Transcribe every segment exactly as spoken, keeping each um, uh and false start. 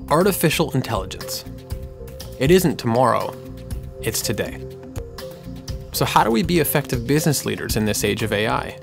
Artificial intelligence. It isn't tomorrow, it's today. So how do we be effective business leaders in this age of A I?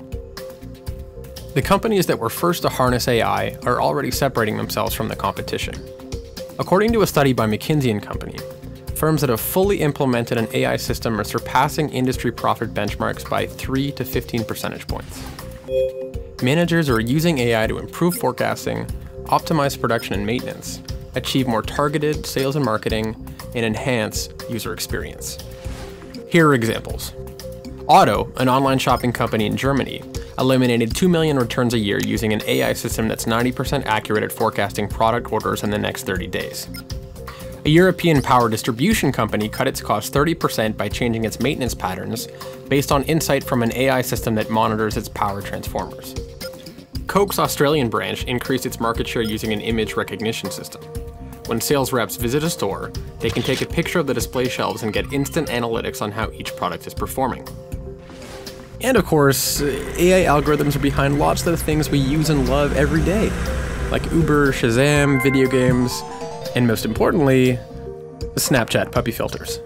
The companies that were first to harness A I are already separating themselves from the competition. According to a study by McKinsey and Company, firms that have fully implemented an A I system are surpassing industry profit benchmarks by three to fifteen percentage points. Managers are using A I to improve forecasting, optimize production and maintenance, achieve more targeted sales and marketing, and enhance user experience. Here are examples. Otto, an online shopping company in Germany, eliminated two million returns a year using an A I system that's ninety percent accurate at forecasting product orders in the next thirty days. A European power distribution company cut its costs thirty percent by changing its maintenance patterns based on insight from an A I system that monitors its power transformers. Coke's Australian branch increased its market share using an image recognition system. When sales reps visit a store, they can take a picture of the display shelves and get instant analytics on how each product is performing. And of course, A I algorithms are behind lots of the things we use and love every day, like Uber, Shazam, video games, and most importantly, Snapchat puppy filters.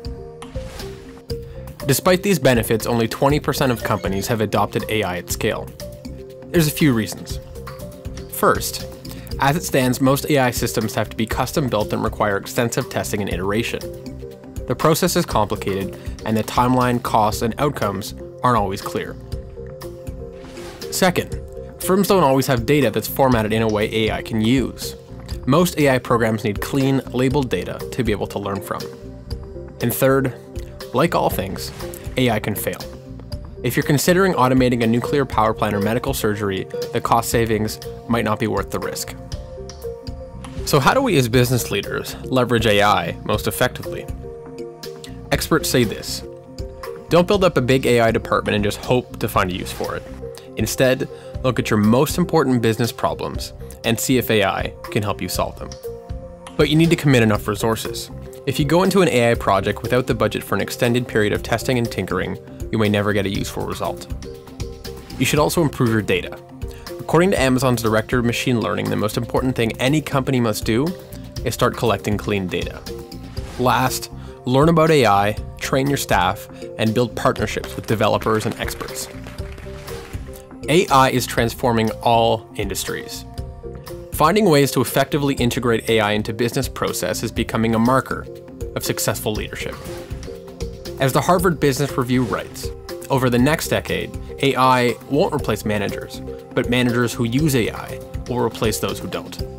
Despite these benefits, only twenty percent of companies have adopted A I at scale. There's a few reasons. First, as it stands, most A I systems have to be custom built and require extensive testing and iteration. The process is complicated, and the timeline, costs, and outcomes aren't always clear. Second, firms don't always have data that's formatted in a way A I can use. Most A I programs need clean, labeled data to be able to learn from. And third, like all things, A I can fail. If you're considering automating a nuclear power plant or medical surgery, the cost savings might not be worth the risk. So how do we as business leaders leverage A I most effectively? Experts say this: don't build up a big A I department and just hope to find a use for it. Instead, look at your most important business problems and see if A I can help you solve them. But you need to commit enough resources. If you go into an A I project without the budget for an extended period of testing and tinkering, you may never get a useful result. You should also improve your data. According to Amazon's director of machine learning, the most important thing any company must do is start collecting clean data. Last, learn about A I, train your staff, and build partnerships with developers and experts. A I is transforming all industries. Finding ways to effectively integrate A I into business process is becoming a marker of successful leadership. As the Harvard Business Review writes, over the next decade, A I won't replace managers, but managers who use A I will replace those who don't.